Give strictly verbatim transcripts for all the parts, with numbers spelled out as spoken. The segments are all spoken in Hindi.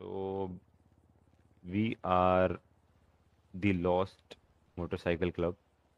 So we are the Lost Motorcycle Club,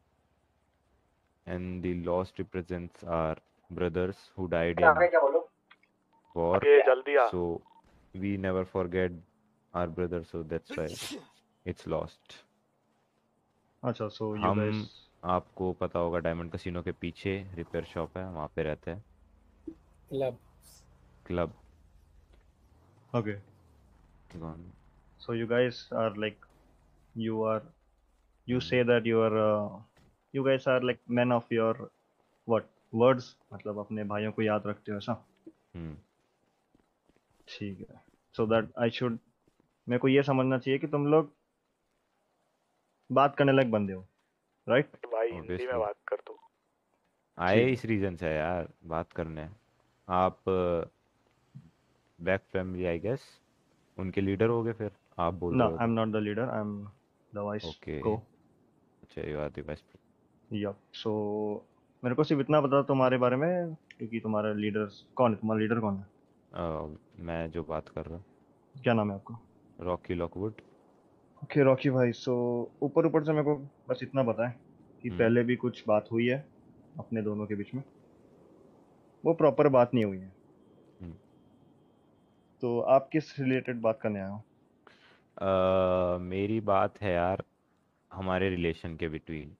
and the Lost represents our brothers who died in war. आगे जल्दी आ। So we never forget our brothers, so that's why it's Lost. अच्छा, so you हम guys, आपको पता होगा डायमंड कैसीनो के पीछे रिपेयर शॉप है, वहाँ पे रहते हैं club club. okay, gone so you guys are like, you are, you hmm say that you are, uh, you guys are like men of your what words, मतलब अपने भाइयों को याद रखते हो ऐसा। हम्म ठीक है, so that I should, मेरे को ये समझना चाहिए कि तुम लोग बात करने लायक बंदे हो, राइट? भाई हिंदी में ऑब्वियसली बात कर तू। आए ठीक है, इस रीजन से है यार बात करने। आप बैक फैमिली आई गेस उनके लीडर हो गए, फिर आप बोल ना, रहे हो आई एम तो। Not the leader, I am the vice okay, को। अच्छा यू आर द वाइस। या सो मेरे को सिर्फ इतना पता तुम्हारे बारे में, क्योंकि तुम्हारा लीडर कौन है, तुम्हारा लीडर कौन है, मैं जो बात कर रहा क्या नाम है आपका? हूँ रॉकी लॉकवुड। ओके रॉकी भाई, सो ऊपर ऊपर से मेरे को बस इतना पता है कि हम्म पहले भी कुछ बात हुई है अपने दोनों के बीच में, वो प्रॉपर बात नहीं हुई है। हम्म। तो आप किस रिलेटेड बात करने आए हो? अ, मेरी बात है यार हमारे रिलेशन के बिटवीन,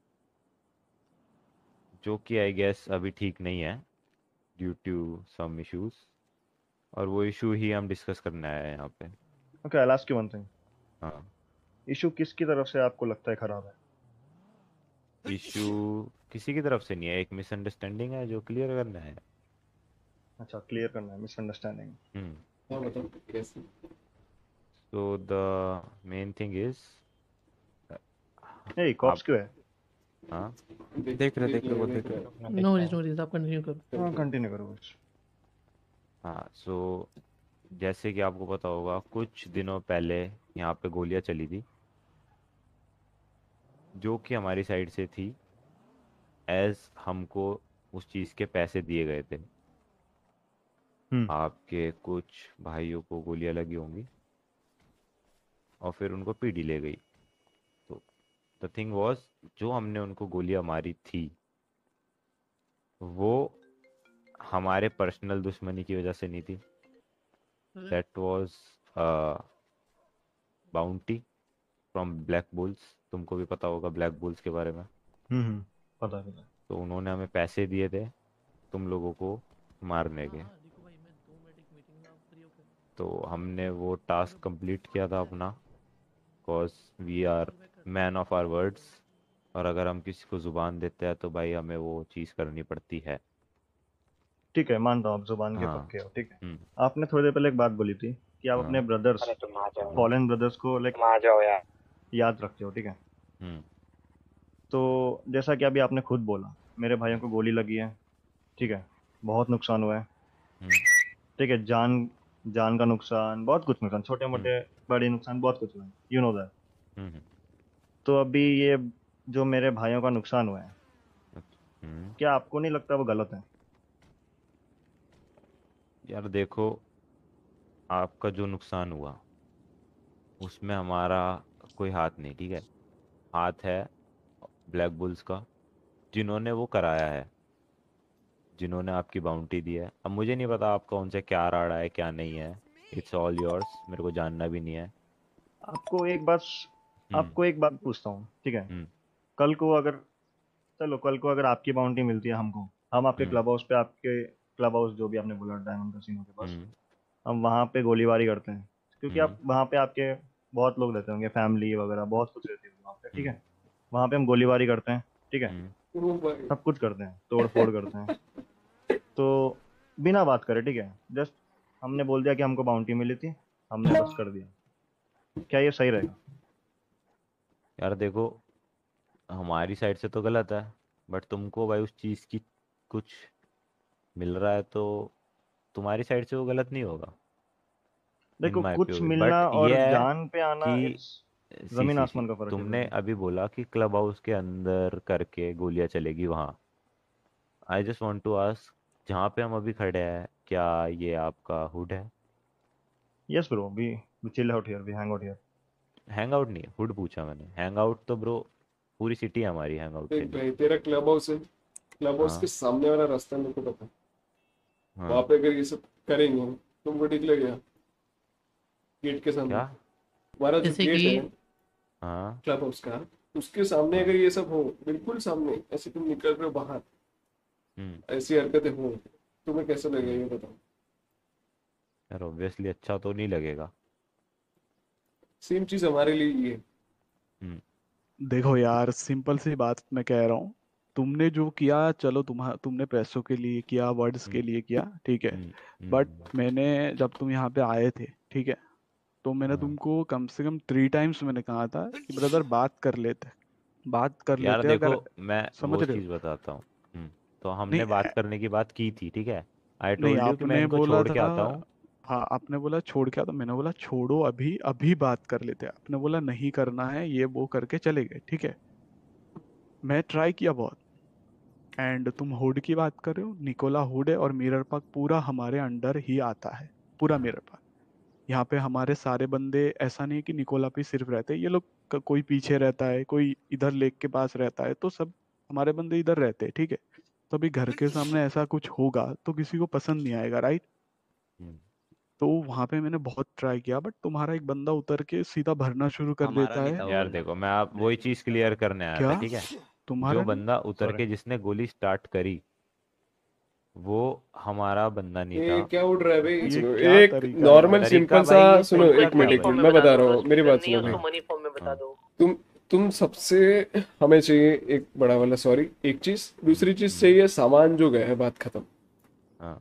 जो कि आई गेस अभी ठीक नहीं है ड्यू टू सम इश्यूज, और वो इशू ही हम डिस्कस करने आए हैं यहाँ पे। Okay, I ask you one thing, हाँ, इशू किसकी तरफ से आपको लगता है खराब है? इशू किसी की तरफ से नहीं है, एक मिसअंडरस्टैंडिंग है जो क्लियर करना है। अच्छा, क्लियर करना है, मिसअंडरस्टैंडिंग। हम्म हाँ बताओ कैसे। So the main thing is a, आप कॉप्स क्यों है? हाँ देख रहे देख रहे वो देख रहे नो वरीज नो वरीज, आप कंटिन्यू करो। हाँ, कंटिन्यू करो कुछ। हाँ सो जैसे कि आपको पता होगा कुछ दिनों पहले यहाँ पे गोलियां चली थी, जो कि हमारी साइड से थी, एज हमको उस चीज़ के पैसे दिए गए थे। हम्म आपके कुछ भाइयों को गोलियां लगी होंगी और फिर उनको पीडी ले गई। तो द थिंग वाज, जो हमने उनको गोलियां मारी थी वो हमारे पर्सनल दुश्मनी की वजह से नहीं थी। That was bounty from Black Bulls. तुमको भी पता होगा ब्लैक बुल्स के बारे में। हम्म हम्म, पता है पता है। तो उन्होंने हमें पैसे दिए थे तुम लोगों को मारने हाँ के। हाँ देखो भाई, मैं दो मिनट एक मीटिंग में, आप फ्री हो क्या? तो हमने वो टास्क कंप्लीट किया था अपना, because we are call back कर दो। मैन ऑफ आर वर्ड्स, और अगर हम किसी को ज़ुबान देते हैं तो भाई हमें वो चीज़ करनी पड़ती है। ठीक है, मानता हूँ आप जुबान के हाँ। पक्के हो, ठीक है। हम्म आपने थोड़ी देर पहले एक बात बोली थी कि आप अपने हाँ ब्रदर्स, अरे तुम आ जाओ, फॉरेन ब्रदर्स को लाइक तुम आ जाओ यार। याद रखते हो, ठीक है। हम्म तो जैसा कि अभी आपने खुद बोला, मेरे भाइयों को गोली लगी है, ठीक है, बहुत नुकसान हुआ है, हम्म ठीक है, जान जान का नुकसान, बहुत कुछ नुकसान, छोटे हम्म मोटे बड़े नुकसान बहुत कुछ हुआ है, you know that. Hmm hmm, तो अभी ये जो मेरे भाइयों का नुकसान हुआ है, अच्छा, हम्म। क्या आपको नहीं लगता वो गलत है? यार देखो, आपका जो नुकसान हुआ उसमें हमारा कोई हाथ नहीं, ठीक है। हाथ है ब्लैक बुल्स का, जिन्होंने वो कराया है, जिन्होंने आपकी बाउंटी दी है। अब मुझे नहीं पता आपका उनसे क्या राड़ा है क्या नहीं है, इट्स ऑल योर्स, मेरे को जानना भी नहीं है। आपको एक बात हम्म आपको एक बात पूछता हूँ, ठीक है। हम्म कल को अगर, चलो कल को अगर आपकी बाउंटी मिलती है हमको, हम आपके हम्म क्लब हाउस पे, आपके क्लब हाउस जो भी आपने बोला डायमंड कैसीनो के पास, हम्म हम वहाँ पे गोलीबारी करते हैं, क्योंकि हम्म आप वहाँ पे, आपके बहुत लोग रहते होंगे, फैमिली वगैरह बहुत कुछ रहती होगी वहाँ पे, ठीक हम्म है। वहाँ पे हम गोलीबारी करते हैं, ठीक है, हम्म सब कुछ करते हैं, तोड़ फोड़ करते हैं, तो बिना बात करे, ठीक है, जस्ट हमने बोल दिया कि हमको बाउंटी मिली थी, हमने बस कर दिया, क्या ये सही रहेगा? यार देखो, हमारी साइड से तो गलत है, बट तुमको भाई उस चीज़ की कुछ मिल रहा है तो तुम्हारी साइड से वो गलत नहीं होगा इन देखो, माय कुछ पीओवी। मिलना बट और ये है जान पे आना, कि इट्स सी जमीन सी सी आसमान का फर्क है तुमने ब्रदर। अभी बोला कि क्लब हाउस के अंदर करके गोलियां चलेगी वहाँ। I just want to ask, जहाँ पे हम अभी खड़े हैं क्या ये आपका हुड है? Yes, bro. We we chill out here. We hang out here. Hang out नहीं, हुड पूछा मैंने। हैंग आउट तो ब्रो पूरी सिटी है हमारी हैंग आउट के देख लिए। भाई तेरा क्लब हाउस है, क्लब हाउस हाँ। के सामने वाला रास्ता मेरे को पता है। हाँ वहां पे अगर ये सब करेंगे तुमको ठीक लगेगा? गेट के सामने क्या? हमारा जो जैसे गेट कि- है हाँ क्लब हाउस का, उसके सामने अगर ये सब हो, बिल्कुल सामने, ऐसे तुम निकल रहे हो बाहर, हम्म ऐसी हरकतें हो, तुम्हें कैसा लगेगा ये बताओ? यार ऑब्वियसली अच्छा तो नहीं लगेगा। सेम चीज हमारे लिए ही है। देखो यार, सिंपल सी बात मैं कह रहा हूँ, तुमने जो किया चलो, तुम्हारा तुमने पैसों के लिए किया, वर्ड्स के हम्म। लिए किया, ठीक है। हम्म, हम्म, बट मैंने जब तुम यहाँ पे आए थे, ठीक है, तो मैंने हाँ। तुमको कम से कम थ्री टाइम्स मैंने कहा था कि ब्रदर बात कर लेते, बात कर यार लेते देखो अगर मैं समझ वो रहे हो। चीज बताता हूँ। हम्म, तो हमने नहीं बात करने की बात की थी, ठीक है। आई नहीं, टोल्ड यू कि मैं आपने इनको बोला छोड़ के था, आता हूँ। हाँ आपने बोला छोड़ के, तो मैंने बोला छोड़ो, अभी अभी बात कर लेते हैं। आपने बोला नहीं करना है, ये वो करके चले गए, ठीक है। मैं ट्राई किया बहुत। एंड तुम हुड की बात कर रहे हो, निकोला हुड है और मिरर पार्क पूरा हमारे अंडर ही आता है, पूरा मिरर पार्क। यहाँ पे हमारे सारे बंदे, ऐसा नहीं है कि निकोला पे सिर्फ रहते हैं ये लोग, क- कोई पीछे रहता है, कोई इधर लेक के पास रहता है, तो सब हमारे बंदे इधर रहते हैं, ठीक है। तो अभी घर के सामने ऐसा कुछ होगा तो किसी को पसंद नहीं आएगा, राइट। हम्म, तो वहां पे मैंने बहुत ट्राई किया, बट तुम्हारा एक बंदा उतर के सीधा भरना शुरू कर हमारा देता नहीं है। था वो यार बंदा। देखो मैं आप वही चीज क्लियर करने आया था, क्या ठीक है। तुम्हारा जो नहीं? बंदा उतर Sorry. के जिसने गोली स्टार्ट करी वो हमारा बंदा नहीं ये था। क्या उड़ रहा है भाई? ये सुनो, क्या एक तरीका है? नॉर्मल तरीका सिंपल भाई सा, ये सुनो तरीका एक क्या मिनट, भाई? एक मिनट, मैं बता रहा हूँ, मेरी बात नहीं है सुनो उसको भाई। मनी फॉर्म में बता हाँ। दो। तुम तुम सबसे हमें चाहिए एक बड़ा वाला सॉरी, एक चीज, दूसरी चीज चाहिए सामान जो गया है, बात खत्म। हाँ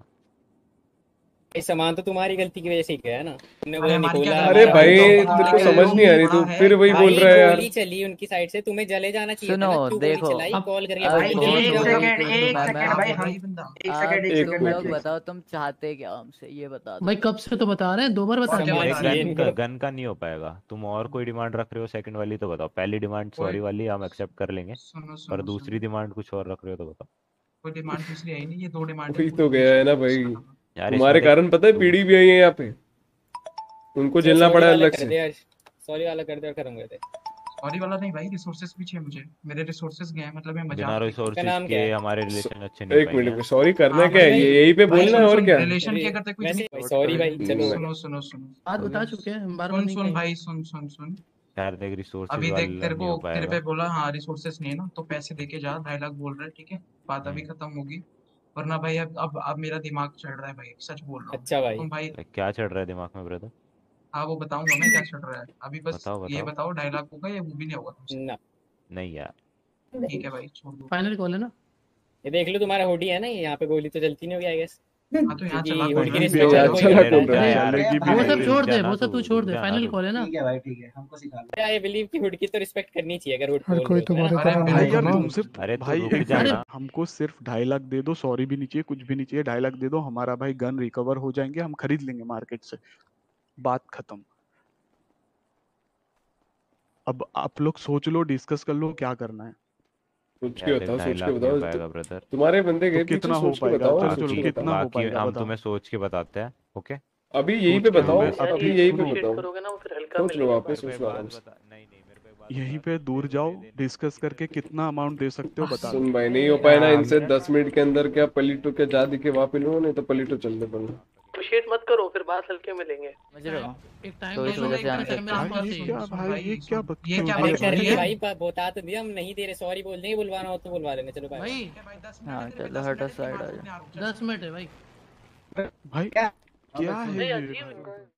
ये सामान तो तुम्हारी गलती की वजह से ही गया ना, तुमने बोला हमारी क्या निकोला गलती अरे है? भाई हमारा तेरे को क्या समझ नहीं आ रही, बड़ा तू है? फिर वही भाई बोल रहा है यार। गोली चली उनकी साइड से, तुम्हें जले जाना चाहिए था सुनो, ना, क्यों गोली देखो, चलाई? अब- कॉल करके अब भाई बोल बहुत दो, एक हो जाओ। गई सेकंड, तुम, एक मैं- सेकंड मैं- भाई, आप- हम बंदा एक आप सेकंड, एक एक तुम सेकंड मिनट लोग भाई। बताओ तुम चाहते क्या हमसे, ये बता दो। भाई कब से तो बता रहे हैं, दो बार बता और क्या दिया। सामान बता एक रहे चाहिए गन का निकोला। गन का नहीं हो पाएगा। तुम और कोई डिमांड रख रहे हो सेकंड वाली तो बताओ। पहली डिमांड कोई- सॉरी वाली हम एक्सेप्ट कर लेंगे, सुनो पर सुनो दूसरी सुनो, डिमांड कुछ और रख रहे हो तो बताओ। कोई डिमांड दूसरी आई नहीं, ये दो डिमांड वही तो गया है ना भाई, यार तुम्हारे इसमें देख कारण पता है तुम पीढ़ी भी आई है यहाँ पे, उनको झेलना पड़ा है अलग से। सॉरी वाला कर दे और खत्म कर दे। सॉरी वाला नहीं भाई, रिसोर्सेज भी चाहिए मुझे, मेरे रिसोर्सेज गए हैं, मतलब मैं बिना मजाक नहीं- रिसोर्सेज नाम क्या के है? हमारे रिलेशन अच्छे नहीं एक पाएंगे। मिनट, सॉरी करना हाँ क्या है? भाई, ये यही पे भाई बोलना है सुन और सुन, क्या? रिलेशन की अगर कुछ नहीं, वैसे सॉरी भाई, चलो सुनो सुनो सुनो, बात बता चुके हैं हम, बार बार सुन नहीं सुन कहेंगे। भाई, सुन सुन सुन, यार देख रिसोर्सेज अभी देख वाला तेरे नहीं को, हो तेरे पे पाएगा। बोला हाँ रिसोर्सेज नहीं है ना, तो पैसे दे के जा, ढाई लाख बोल रहा है, ठीक है, बात अभी हम्म, खत्म होगी। वरना भाई अब अब अब मेरा दिमाग चढ़ रहा है भाई, सच बोल रहा हूँ। अच्छा भाई, तुम भाई, like, क्या चढ़ रहा है दिमाग में ब्रदर? हाँ वो बताऊंगा मैं क्या चढ़ रहा है, अभी बस बताओ ये बताओ। बताओ, ढाई लाख होगा या वो भी नहीं होगा तुमसे? ना नहीं यार ठीक है भाई, छोड़ दो। फाइनल कॉल है ना। ये देख लो तुम्हारा हुडी है ना, यहाँ पे गोली तो चलती नहीं होगी आई गेस, हाँ तो यहाँ क्योंकि चला हुडी की कोई रिस्पेक्ट यार, हर चला कोई कौन करता रहा है। है? यार चलेगी भी वो नहीं सब है। छोड़ दे, जाना वो सब तू, तू छोड़ दे, जाना फाइनल तू। कॉल है ना। ठीक है भाई, ठीक है, हमको सिखा लो। आई बिलीव कि हुडी की तो रिस्पेक्ट करनी चाहिए अगर हुड हर बोल कोई रहे हो, है तुम्हारे ना? अरे तरह भाई, भाई नहीं यार होगा ना। तुमसे, अरे तो भाई रुक एक जाना। मिनट, हमको सिर्फ ढाई लाख दे दो, सॉरी भी नहीं चाहिए, कुछ भी नहीं चाहिए, ढाई लाख दे दो, हमारा भाई गन रिकवर हो जाएंगे, हम खरीद लेंगे मार्केट से, बात खत्म। अब आप लोग सोच लो, डिस्कस कर लो क्या करना है। सोच के यार बताओ, ढाई सोच लाख के नहीं हो बताओ, पाएगा तो ब्रदर। तुम्हारे बंदे तो गए पीछे, कितना हो सोच के पाएगा? बताओ, चलो सोच चलो, के बाकी कितना बताओ। हो बाकी पाएगा हम बताओ। तुम्हें सोच के बताते हैं। ओके अभी यही पे सोच के बताओ, हमें यार अभी ये यही पे negotiate बताओ, करोगे ना, वो फिर हल्का सोच लो मिलेगा वापस, भाई। सोच लो आराम से। नहीं नहीं मेरे को एक बात यहीं बता, पे दूर मुझे जाओ, दे देने- डिस्कस करके कितना अमाउंट दे सकते हो बता दो। सुन भाई, नहीं हो पाया ना हाँ। इनसे दस मिनट के अंदर, क्या पलीटो के जा दिखे वहां पे लो, नहीं तो पलीटो चल दे पड़ना। नेगोशिएट मत करो, फिर बात हल्के मिलेंगे। समझ रहे हो? एक टाइम तो ले इस लो, वजह एक से हम टाइम सब- मेरा भाई पास ये ही क्या, सुन भाई भाई, ये सुन। क्या ये बकते क्या हो अरे बात भाई? कर कर रही ले है? भाई, ब- बता तो दिया, हम नहीं दे रहे, सॉरी बोल देंगे, बुलवाना हो तो बुलवा लेना, चलो भाई। भाई। भाई दस हाँ, मिनट है, चलो, दस हटो, मिनट की साइड बात आ अपने जाओ। आप- दस मिनट है भाई। भाई क्या? क्या है नहीं ये अजीब भाई? इनका